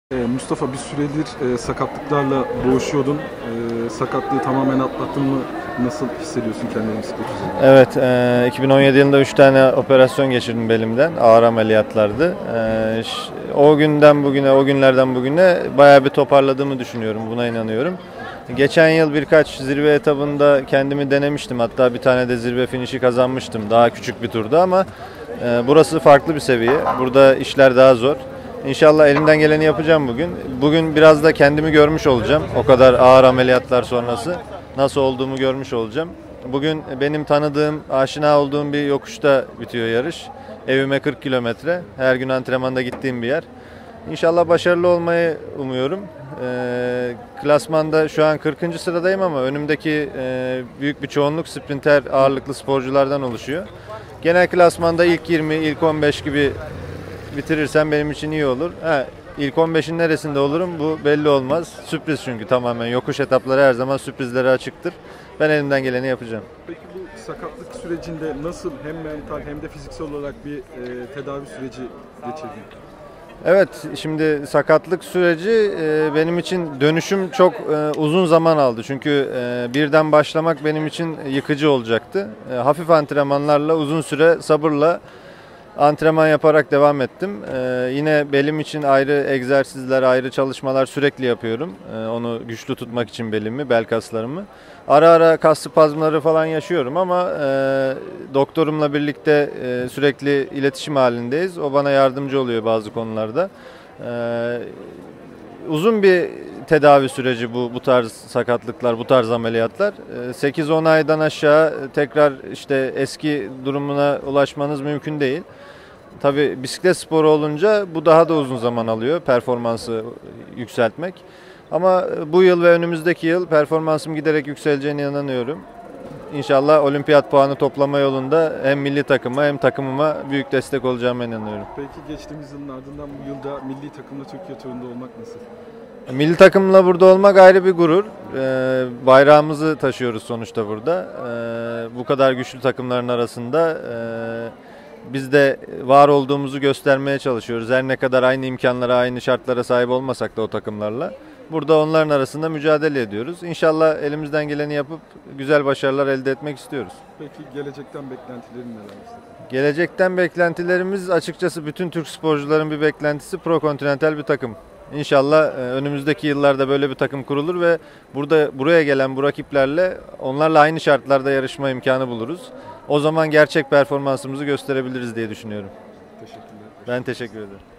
Mustafa, bir süredir sakatlıklarla boğuşuyordun. Sakatlığı tamamen atlattın mı? Nasıl hissediyorsun kendini bisiklet üzerinde? Evet, 2017 yılında 3 tane operasyon geçirdim belimden. Ağır ameliyatlardı. O günden bugüne, o günlerden bugüne bayağı bir toparladığımı düşünüyorum. Buna inanıyorum. Geçen yıl birkaç zirve etabında kendimi denemiştim. Hatta bir tane de zirve finişi kazanmıştım. Daha küçük bir turda ama burası farklı bir seviye. Burada işler daha zor. İnşallah elimden geleni yapacağım bugün. Bugün biraz da kendimi görmüş olacağım. O kadar ağır ameliyatlar sonrası nasıl olduğumu görmüş olacağım. Bugün benim tanıdığım, aşina olduğum bir yokuşta bitiyor yarış. Evime 40 kilometre. Her gün antrenmanda gittiğim bir yer. İnşallah başarılı olmayı umuyorum. Klasmanda şu an 40. sıradayım ama önümdeki büyük bir çoğunluk sprinter ağırlıklı sporculardan oluşuyor. Genel klasmanda ilk 20, ilk 15 gibi bitirirsem benim için iyi olur. İlk 15'in neresinde olurum bu belli olmaz. Sürpriz çünkü tamamen. Yokuş etapları her zaman sürprizlere açıktır. Ben elimden geleni yapacağım. Peki bu sakatlık sürecinde nasıl hem mental hem de fiziksel olarak bir tedavi süreci geçirdin? Evet, şimdi sakatlık süreci benim için dönüşüm çok uzun zaman aldı. Çünkü birden başlamak benim için yıkıcı olacaktı. Hafif antrenmanlarla uzun süre sabırla antrenman yaparak devam ettim. Yine belim için ayrı egzersizler, ayrı çalışmalar sürekli yapıyorum. Onu güçlü tutmak için belimi, bel kaslarımı. Ara ara kas spazmları falan yaşıyorum ama doktorumla birlikte sürekli iletişim halindeyiz. O bana yardımcı oluyor bazı konularda. Uzun bir tedavi süreci bu tarz sakatlıklar, bu tarz ameliyatlar. 8-10 aydan aşağı tekrar işte eski durumuna ulaşmanız mümkün değil. Tabii bisiklet sporu olunca bu daha da uzun zaman alıyor performansı yükseltmek. Ama bu yıl ve önümüzdeki yıl performansım giderek yükseleceğine inanıyorum. İnşallah olimpiyat puanı toplama yolunda hem milli takıma hem takımıma büyük destek olacağıma inanıyorum. Peki geçtiğimiz yılın ardından bu yılda milli takımla Türkiye turunda olmak nasıl? Milli takımla burada olmak ayrı bir gurur. Bayrağımızı taşıyoruz sonuçta burada. Bu kadar güçlü takımların arasında biz de var olduğumuzu göstermeye çalışıyoruz. Her ne kadar aynı imkanlara, aynı şartlara sahip olmasak da o takımlarla. Burada onların arasında mücadele ediyoruz. İnşallah elimizden geleni yapıp güzel başarılar elde etmek istiyoruz. Peki gelecekten beklentilerin neler Mustafa? Gelecekten beklentilerimiz açıkçası bütün Türk sporcuların bir beklentisi pro-kontinental bir takım. İnşallah önümüzdeki yıllarda böyle bir takım kurulur ve buraya gelen bu rakiplerle onlarla aynı şartlarda yarışma imkanı buluruz. O zaman gerçek performansımızı gösterebiliriz diye düşünüyorum. Teşekkürler. Ben teşekkür ederim.